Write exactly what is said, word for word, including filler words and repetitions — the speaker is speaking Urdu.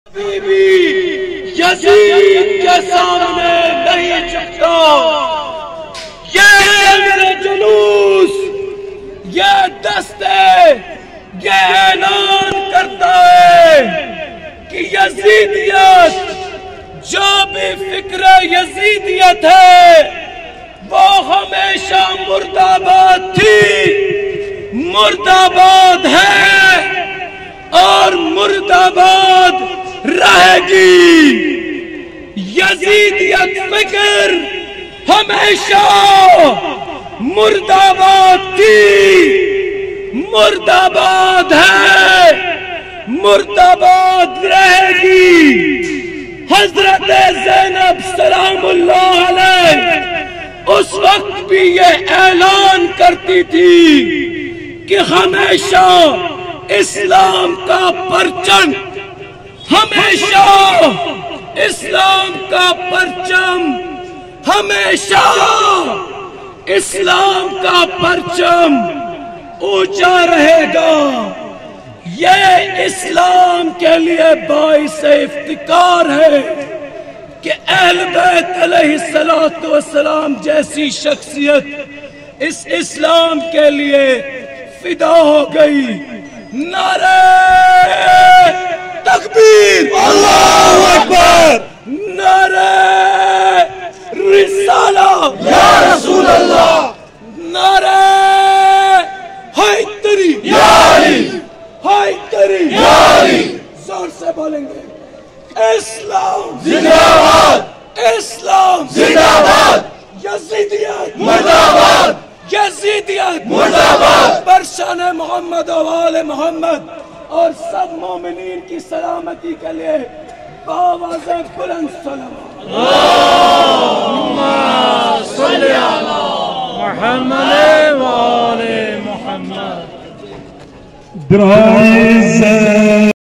یزید کے سامنے نہیں جھکتا، یہ میرا جلوس، یہ دستے یہ اعلان کرتا ہے کہ یزیدیت، جو بھی فکر یزیدیت ہے وہ ہمیشہ مرد آباد تھی، مرد آباد ہے اور مرد آباد رہے گی۔ یزیدیت فکر ہمیشہ مرد آباد تھی، مرد آباد ہے، مرد آباد رہے گی۔ حضرت زینب سلام اللہ علیہ اس وقت بھی یہ اعلان کرتی تھی کہ ہمیشہ اسلام کا پرچم، ہمیشہ اسلام کا پرچم، ہمیشہ اسلام کا پرچم اونچا رہے گا۔ یہ اسلام کے لیے باعث افتخار ہے کہ اہل بیت علیہ السلام جیسی شخصیت اس اسلام کے لیے فدا ہو گئی۔ نعرہ تکبیر، اللہ اکبر، نعرہ رسالہ یا رسول اللہ، نعرہ حیدری یا علی، حیدری یا علی، زور سے بولیں گے اسلام زندہ باد، اسلام زندہ باد، یزیدیت مرد آباد، یزیدیت مرد آباد، برشان محمد و آل محمد اور سب مومنین کی سلامتی کے لیے بآواز بلند صلوات۔ اللہم صلی علی محمد و آل محمد۔